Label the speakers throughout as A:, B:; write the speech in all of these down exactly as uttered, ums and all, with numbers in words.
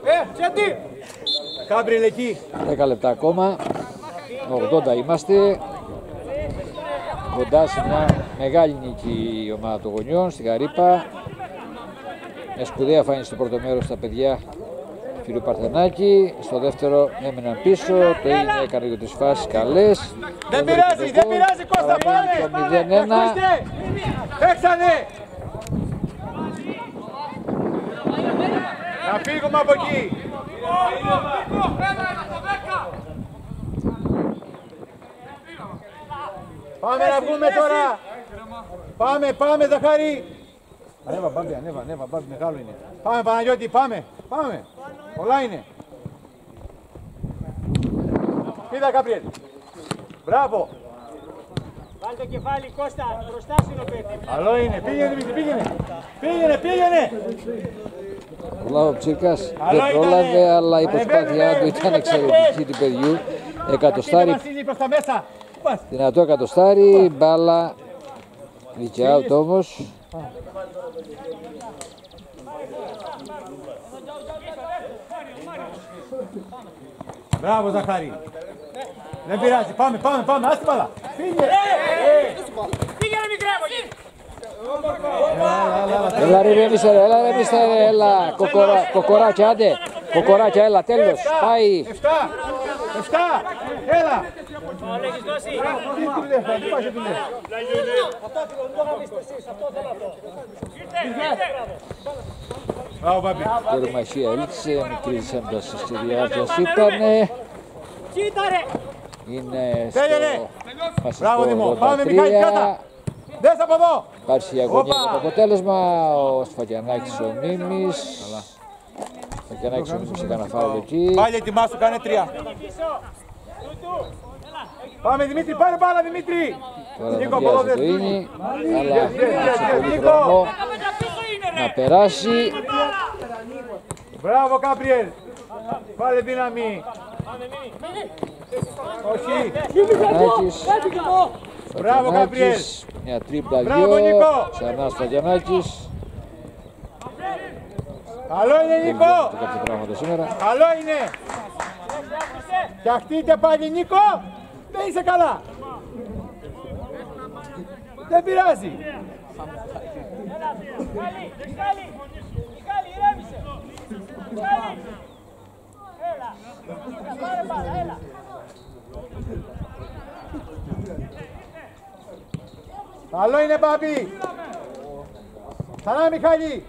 A: Κάμπριλ εκεί.
B: δέκα λεπτά ακόμα. ογδόντα είμαστε. Κοντά σε μια μεγάλη νίκη η ομάδα των Γονιών στη Γαρύπα. Μια σπουδαία φάνη στο πρώτο μέρος στα παιδιά φίλου Παρθενάκη. Στο δεύτερο έμειναν πίσω. Το είναι έκανε για τις φάσεις καλές.
A: Δεν πειράζει, δεν πειράζει Κώστα, πάμε!
B: Το μηδέν ένα.
A: Έξανε! Να φύγουμε από εκεί! Πάμε να βγούμε τώρα! Πάμε, πάμε Ζαχαρή! Ανέβα μπάμπη, ανέβα, ανέβα μπάμπη, μεγάλο είναι. Πάμε Παναγιώτη, πάμε, πάμε! Πολλά είναι! Κοίτα Καπριέλ! Μπράβο!
C: Βάλ' το κεφάλι Κώστα, μπροστά σου είναι ο παιδί.
A: Καλό είναι, πήγαινε Δημήτρη, πήγαινε! Πήγαινε, πήγαινε!
B: Ο Ψήρκας δεν πρόλαβε, αλλά η προσπάθειά του ήταν εξαιρετική του παιδιού. Εκατοστάρι, δυνατό εκατοστάρι, μπάλα, δικιά out όμως.
A: Μπράβο Ζαχάρη! Δεν πειράζει, πάμε, πάμε, πάμε, άστη μπάλα! Πήγε!
C: Πήγαινε μικρέ από εκεί!
B: Έλα ρε μίστερ, έλα ρε μίστερ, έλα, Κοκορά, κοκοράκια, άντε, κοκοράκια, έλα, τέλος, πάει.
A: Εφτά, εφτά, έλα.
C: Όλο έχεις δώσει.
A: Τι του λες, τι πας και του λες.
C: Αυτό το γαμίστε εσείς, αυτό θέλω αυτό. Ήρθε, ήρθε.
A: Μπράβο Πάπη.
B: Η ορμασία έλειξε, μικρή ένταση στη διάρκεια ήτανε.
C: Κοίτα ρε.
B: Είναι στο
A: Μπράβο Δημό,
B: βασικό
A: πάμε Μιχάλη
B: ογδόντα τρία.
A: κάτα. Δες από εδώ.
B: Υπάρχει η αγωνία για το αποτέλεσμα. Ο Σφακιανάκης ο Μίμης. Ο Σφακιανάκης ο Μίμης έκανε φάουλ εκεί.
A: Πάλι ετοιμάσου, κάνε τρία. Πάμε Δημήτρη, πάρε μπάλα Δημήτρη.
B: Τώρα δεν βιάζει το είναι, αλλά έχει πολύ χρόνο να περάσει.
A: Μπράβο Κάπριελ. Βάλε δύναμη. Όχι.
B: Σφακιανάκης.
A: Μπράβο Κάπριελ.
B: Μια τρίπλα
A: Μπράβο,
B: δυο.
A: Νίκο.
B: Ξανά Σφακιανάκης.
A: Καλό είναι
B: Δεν
A: Νίκο.
B: βλέπετε κάποια πράγματα σήμερα.
A: Καλό είναι. Φτιαχτείτε πάλι Νίκο. Δεν είσαι καλά. Δεν πειράζει.
C: Μιχάλη, Μιχάλη, Μιχάλη, ηρέμησε. Μιχάλη. Έλα. Πάρε μπάλα, έλα.
A: Καλό είναι Μπάμπη. Ξανά Μιχάλη.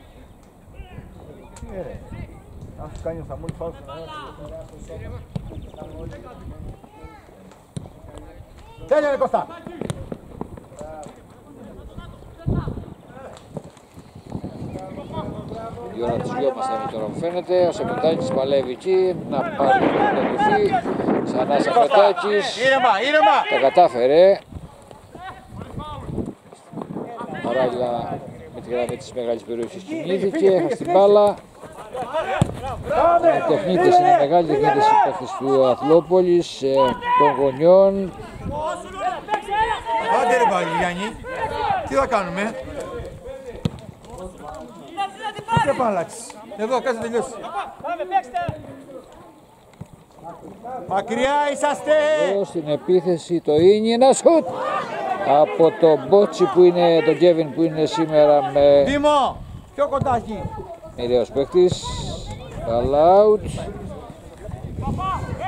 A: Αν σου κάνει ο Σαμούλης φάουλ στον αέρα. Τέλειωνε Κώστα.
B: Η ώρα της δυο μας θα είναι τώρα που φαίνεται. Ο Σαφετάκης παλεύει εκεί να πάρει την εντοφή. Ξανά Σαφετάκης.
A: Ήρεμα, ήρεμα.
B: Τα κατάφερε. Παράλληλα με τη γραμμή της μεγάλης περιοχής κινήθηκε, έχασε την μπάλα. Οι τεχνίτες είναι μεγάλοι τεχνίτες οι παίκτες του Αθλόπολης, ε, των Γονιών.
A: Άντε ρε πάλι Γιάννη. Τι θα κάνουμε. Τι θα πάνε αλλάξεις. Εδώ, κάτσε τελειώσει.
C: Πάμε, παίξτε.
A: Μακριά είσαστε.
B: Εδώ στην επίθεση το είναι ένα σουτ από τον Μπότσι που είναι τον Κέβιν που είναι σήμερα με
A: Δήμο, πιο κοντά εκεί.
B: μοιραίος παίκτης. Ball out.